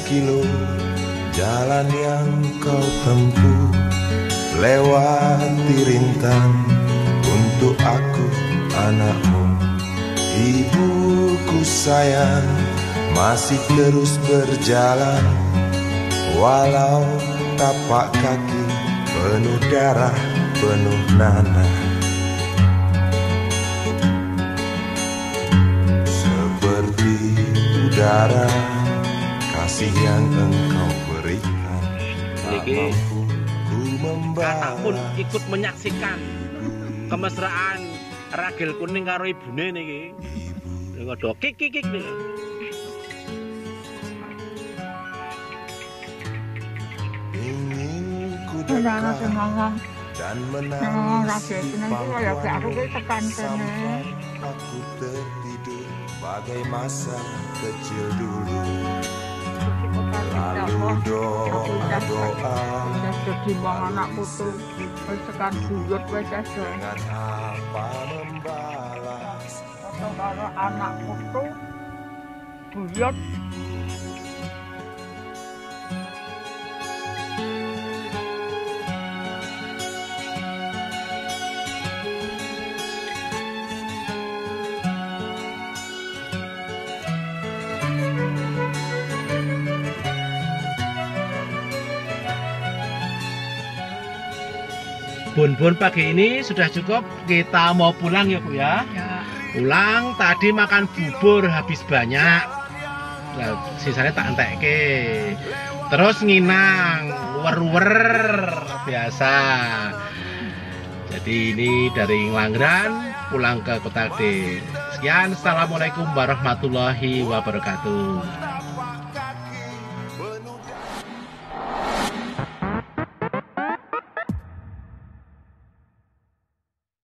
kilo jalan yang kau tempuh, lewati rintang untuk aku anakmu. Ibuku sayang masih terus berjalan, walau tapak kaki penuh darah, penuh nanah. Seperti udara kasih yang engkau berikan, tak mampu ku Kakak pun membalas. ikut menyaksikan kemesraan Ragil Kuning karo ibune niki. Ngodo kik nih. Ingin ku Anak dekat ngomong, dan Ragil menangis Kuning itu ya gak aku tekan kene. sampai aku tertidur bagai masa kecil dulu. Lalu doa Wis dadi wong anakku tuh wis tekan buyut wis aja. dengan apa membalas. Foto karo anakku tuh buyut. Bun pagi ini sudah cukup, kita mau pulang ya Bu ya. Ya. Pulang, tadi makan bubur habis banyak. Lah, sisanya tak entekke. Terus nginang, wer biasa. Jadi ini dari Ngelanggeran pulang ke Kota Gede. Sekian, assalamualaikum warahmatullahi wabarakatuh.